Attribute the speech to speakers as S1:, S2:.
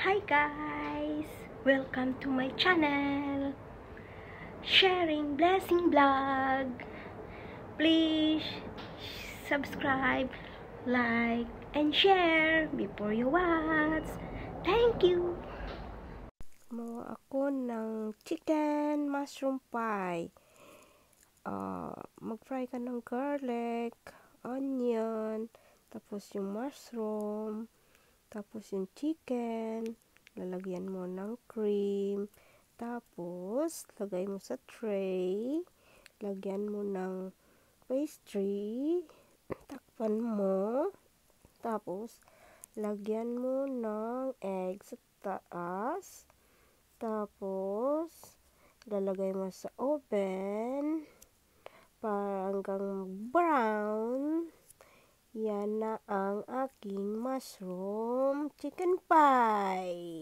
S1: Hi guys! Welcome to my channel, Sharing Blessing Vlog. Please subscribe, like, and share before you watch. Thank you! Gumawa ako ng chicken mushroom pie. Mag-fry ka ng garlic, onion, tapos yung mushroom, tapos yung chicken, lalagyan mo ng cream, tapos lagay mo sa tray, lagyan mo ng pastry, takpan mo, tapos lagyan mo ng egg sa taas, tapos lalagay mo sa oven hanggang brown. Yan na ang aking mushroom chicken pie.